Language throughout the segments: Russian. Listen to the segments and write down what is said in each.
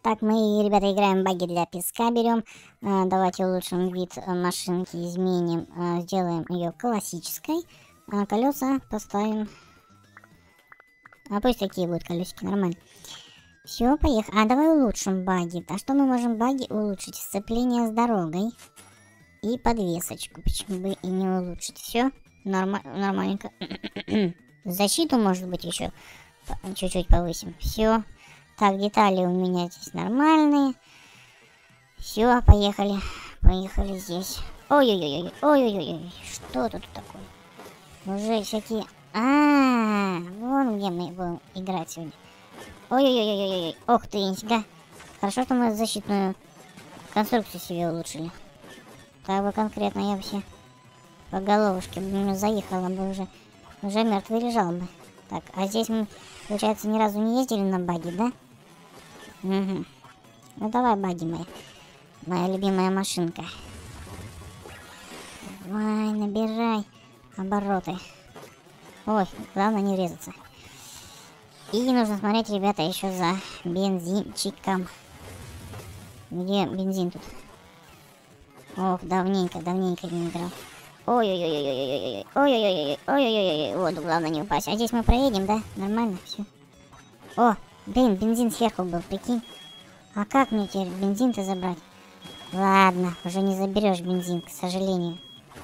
Так, мы, ребята, играем баги для песка, берем. Давайте улучшим вид машинки, изменим, сделаем ее классической. Колеса поставим. Пусть такие будут колесики, нормально. Все, поехали. Давай улучшим баги. А что мы можем баги улучшить? Сцепление с дорогой и подвесочку. Почему бы и не улучшить? Все, нормальненько. Защиту, может быть, еще чуть-чуть повысим. Все. Так, детали у меня здесь нормальные. Все, поехали. Поехали здесь. Ой-ой-ой, ой-ой-ой, что тут такое? Уже всякие... вон где мы будем играть сегодня. Ой-ой-ой-ой-ой, ох ты, нифига. Хорошо, что мы защитную конструкцию себе улучшили. Так бы конкретно я все по головушке бы заехала бы уже. Уже мертвый лежал бы. Так, а здесь мы, получается, ни разу не ездили на баги, да? Угу. Ну давай, баги моя. Моя любимая машинка. Давай, набирай обороты. Ой, главное не врезаться. И нужно смотреть, ребята, еще за бензинчиком. Где бензин тут? Ох, давненько не играл. Ой-ой-ой-ой-ой-ой-ой. Ой-ой-ой-ой. Ой-ой-ой. Вот, главное не упасть. А здесь мы проедем, да? Нормально, все. О, блин, бензин сверху был, прикинь. А как мне теперь бензин-то забрать? Ладно, уже не заберешь бензин, к сожалению.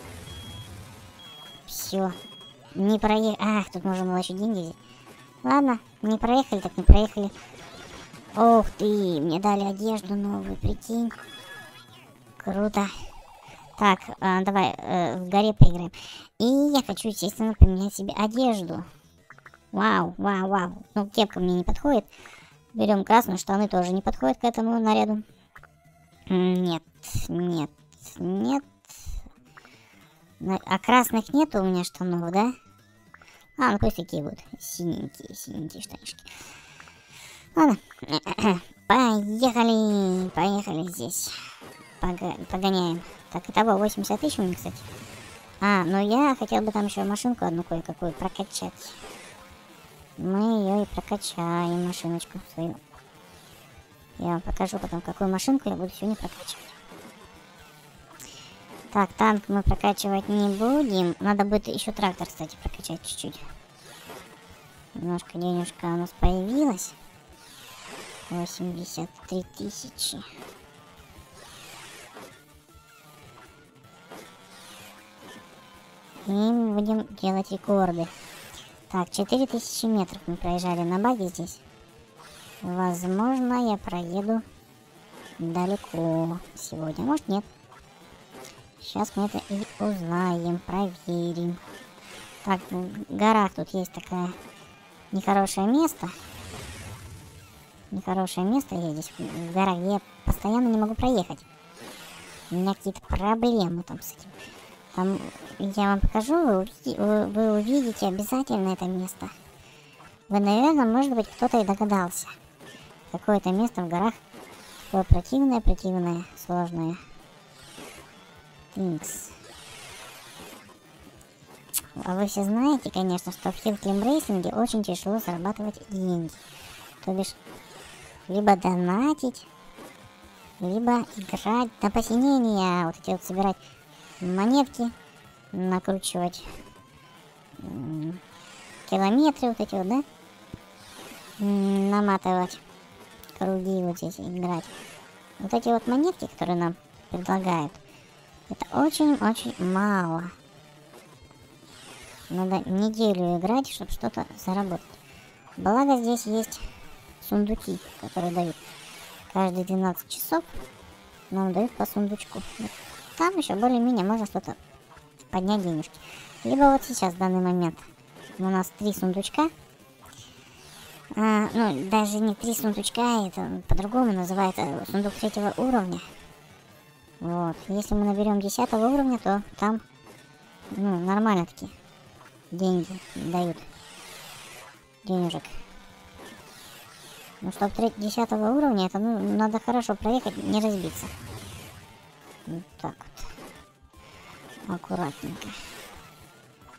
Все. Не проехали. Ах, тут можно было еще деньги взять. Ладно, не проехали, так не проехали. Ох ты, мне дали одежду новую, прикинь. Круто. Так, давай в горе поиграем. И я хочу, естественно, поменять себе одежду. Вау, вау, вау. Ну, кепка мне не подходит. Берем красную, штаны тоже не подходят к этому наряду. Нет, нет, нет. А красных нет у меня штанов, да? Ну пусть такие будут. Синенькие штанишки. Ладно. Поехали. Поехали здесь. Погоняем. Так, итого 80 тысяч у меня, кстати. Ну я хотел бы там еще машинку одну кое-какую прокачать. Мы ее и прокачаем, машиночку свою. Я вам покажу потом, какую машинку я буду сегодня прокачивать. Так, танк мы прокачивать не будем. Надо будет еще трактор, кстати, прокачать чуть-чуть. Немножко денежка у нас появилась. 83 тысячи. И мы будем делать рекорды. Так, 4000 метров мы проезжали на баге здесь. Возможно, я проеду далеко сегодня. Может, нет. Сейчас мы это и узнаем, проверим. Так, в горах тут есть такое нехорошее место. Нехорошее место есть здесь в горах, где я постоянно не могу проехать. У меня какие-то проблемы там с этим. Там я вам покажу, вы увидите обязательно это место. Вы, наверное, может быть, кто-то и догадался. Какое-то место в горах. Такое противное, сложное. Тинкс. А вы все знаете, конечно, что в Hill Climb рейсинге очень тяжело зарабатывать деньги. То бишь, либо донатить, либо играть на посинение. Вот эти вот собирать монетки, накручивать километры вот эти вот, да? Наматывать круги вот здесь, играть. Вот эти вот монетки, которые нам предлагают, это очень-очень мало. Надо неделю играть, чтобы что-то заработать. Благо здесь есть сундуки, которые дают каждые 12 часов. Нам дают по сундучку. Там еще более-менее можно что-то поднять денежки. Либо вот сейчас, в данный момент, у нас 3 сундучка. Ну, даже не 3 сундучка, это по-другому называется сундук 3-го уровня. Вот. Если мы наберем 10-го уровня, то там, ну, нормально такие деньги дают. Денежек. Ну, чтобы 10-го уровня, это, ну, надо хорошо проехать, не разбиться. Вот так вот. Аккуратненько.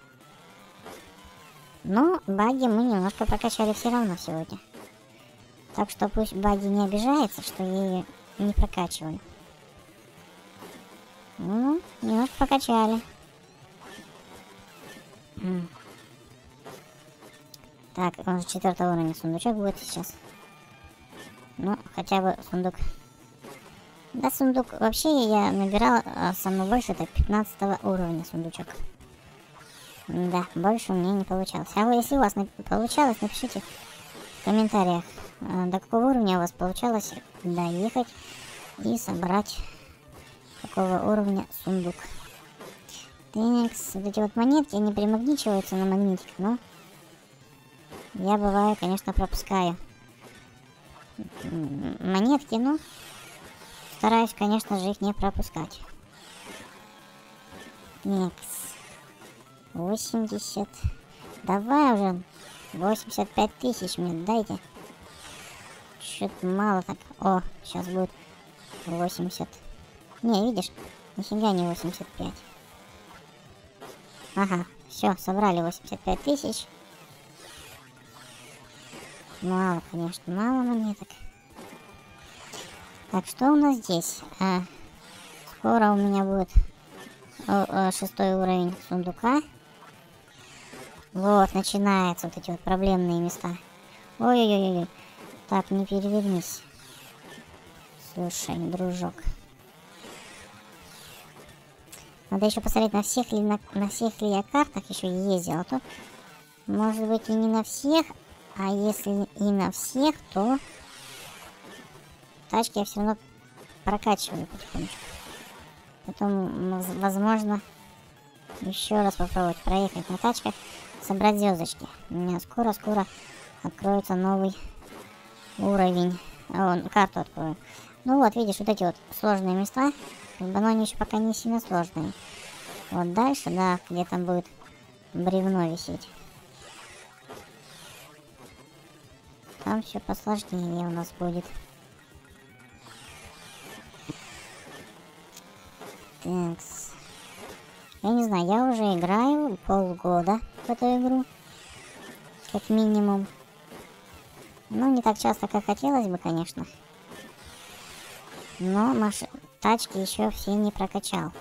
Но баги мы немножко прокачали все равно сегодня. Так что пусть Баги не обижается, что я ее не прокачиваю. Ну, немножко прокачали. Так, он же 4-го уровня сундучок будет сейчас. Ну, хотя бы сундук. Да, сундук. Вообще я набирал самый большой, это 15-го уровня сундучок. Да, больше у меня не получалось. А вы, если у вас получалось, напишите в комментариях, до какого уровня у вас получалось доехать и собрать какого уровня сундук. Такс, вот эти вот монетки, они примагничиваются на магнитик, но я бываю, конечно, пропускаю монетки, но стараюсь, конечно же, их не пропускать. Такс. 80. Давай уже 85 тысяч мне дайте. Что-то мало так. О, сейчас будет 80. Не, видишь? Нифига не 85. Ага, все, собрали 85 тысяч. Мало, конечно, мало монеток. Так, что у нас здесь? Скоро у меня будет 6-й уровень сундука. Вот, начинаются вот эти вот проблемные места. Ой-ой-ой. Так, не перевернись. Слушай, дружок. Надо еще посмотреть, на всех ли я картах еще ездил. А то, может быть, и не на всех. А если и на всех, то тачки я все равно прокачиваю потихонечку. Потом, возможно, еще раз попробовать проехать на тачках, собрать звездочки. У меня скоро-скоро откроется новый уровень. Карту открою. Ну вот, видишь, вот эти вот сложные места, но они еще пока не сильно сложные. Вот дальше, да, где там будет бревно висеть. Там все посложнее у нас будет. Такс. Я не знаю, я уже играю полгода в эту игру. Как минимум. Ну, не так часто, как хотелось бы, конечно. Но тачки еще все не прокачал.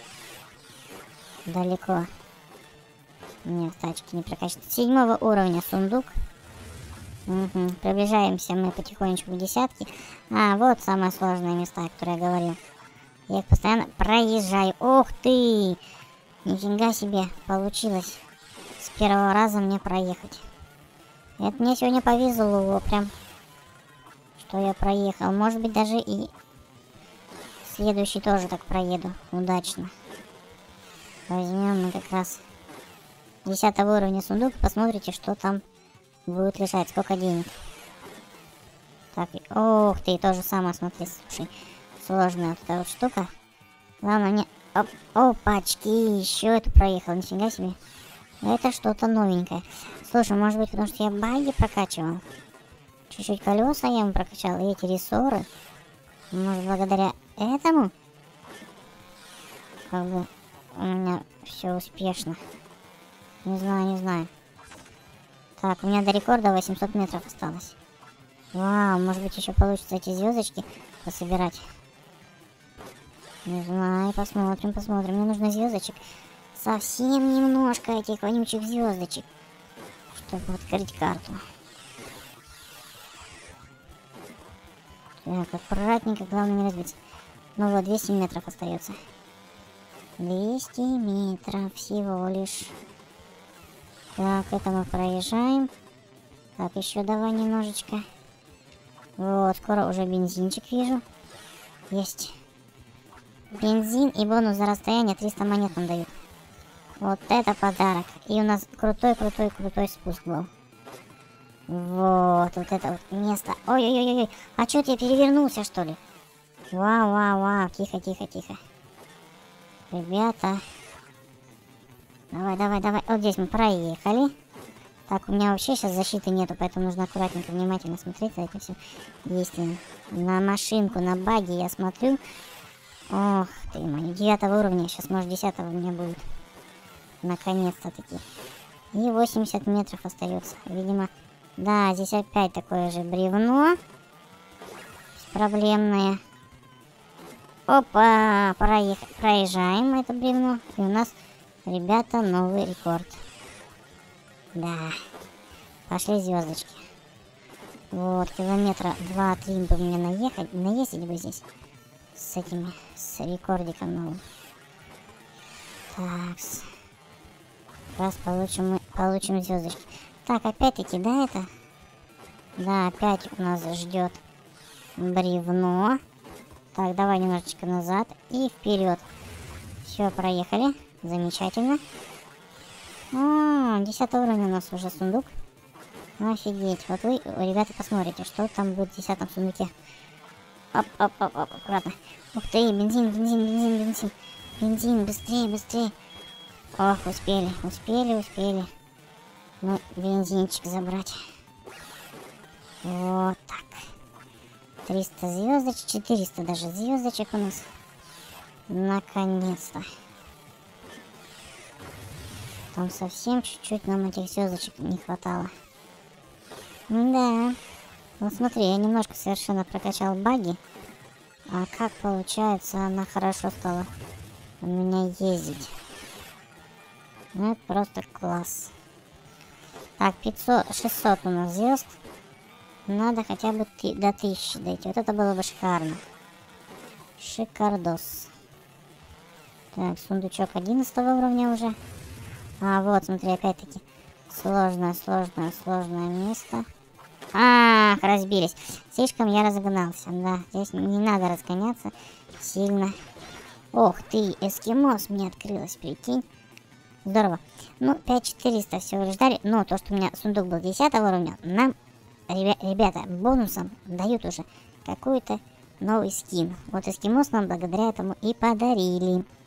Далеко. Нет, тачки не прокачал. 7-го уровня сундук. Угу. Приближаемся мы потихонечку к 10-ке. Вот самые сложные места, о которых я говорил. Я их постоянно проезжаю. Ух ты! Нифига себе получилось с первого раза мне проехать. Это мне сегодня повезло прям, что я проехал. Может быть, даже и следующий тоже так проеду удачно. Возьмем мы как раз 10-го уровня сундук. Посмотрите, что там будет лежать. Сколько денег. Так, ох ты, то же самое, смотри, слушай. Сложная вот эта вот штука. Главное мне... Опачки, еще это проехал, нифига себе. Это что-то новенькое. Слушай, может быть, потому что я баги прокачивал. Чуть-чуть колеса я ему прокачал, и эти рессоры. Может, благодаря этому? Как бы у меня все успешно. Не знаю, не знаю. Так, у меня до рекорда 800 метров осталось. Вау, может быть, еще получится эти звездочки пособирать. Не знаю, посмотрим, посмотрим. Мне нужно звездочек. Совсем немножко этих вонючих звездочек, чтобы открыть карту. Так, аккуратненько, главное не разбиться. Ну вот, 200 метров остается. 200 метров всего лишь. Так, это мы проезжаем. Так, еще давай немножечко. Вот, скоро уже бензинчик вижу. Есть. Бензин и бонус за расстояние 300 монет нам дают. Вот это подарок. И у нас крутой спуск был. Вот это вот место. Ой-ой-ой-ой. А что, я перевернулся, что ли? Вау. Тихо. Ребята. Давай. Вот здесь мы проехали. Так, у меня вообще сейчас защиты нету, поэтому нужно аккуратненько, внимательно смотреть за этим всем действием. На машинку, на баги я смотрю. Ох ты мой, 9-го уровня. Сейчас, может, 10-го у меня будет. Наконец-то таки. И 80 метров остается. Видимо, да, здесь опять такое же бревно. проблемное. Опа, проезжаем это бревно. И у нас, ребята, новый рекорд. Да. Пошли звездочки. Вот, километра 2-3 бы мне наездить бы здесь. С рекордиком новым. Так. Раз получим звездочки. Так, опять-таки, да, это? Да, опять у нас ждет бревно. Так, давай немножечко назад и вперед. Все, проехали. Замечательно. 10 уровня у нас уже сундук. Офигеть. Вот вы, ребята, посмотрите, что там будет в 10 сундуке. Оп, аккуратно. Ух ты, бензин. Бензин, быстрее. Ох, успели. Ну, бензинчик забрать. Вот так. 300 звездочек, 400 даже звездочек у нас. Наконец-то. Там совсем чуть-чуть нам этих звездочек не хватало. Да. Ну смотри, я немножко совершенно прокачал баги. А как получается, она хорошо стала у меня ездить. Ну, это просто класс. Так, 600 у нас звезд. Надо хотя бы до 1000 дойти. Вот это было бы шикарно. Шикардос. Так, сундучок 11 уровня уже. А, вот, смотри, опять-таки. Сложное место. Ах, разбились. Слишком я разогнался. Да, здесь не надо разгоняться сильно. Ох ты, эскимос мне открылось, прикинь. Здорово. Ну, 5400 всего лишь дали. Но то, что у меня сундук был 10 уровня, нам, ребята, бонусом дают уже какой-то новый скин. Вот эскимос нам благодаря этому и подарили.